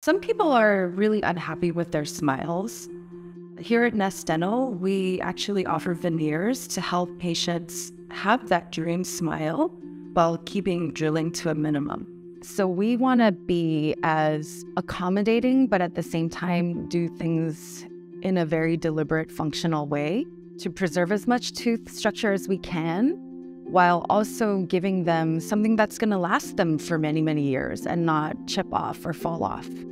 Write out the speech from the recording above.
Some people are really unhappy with their smiles. Here at Nest Dental, we actually offer veneers to help patients have that dream smile while keeping drilling to a minimum. So we want to be as accommodating, but at the same time do things in a very deliberate, functional way to preserve as much tooth structure as we can, while also giving them something that's going to last them for many, many years and not chip off or fall off.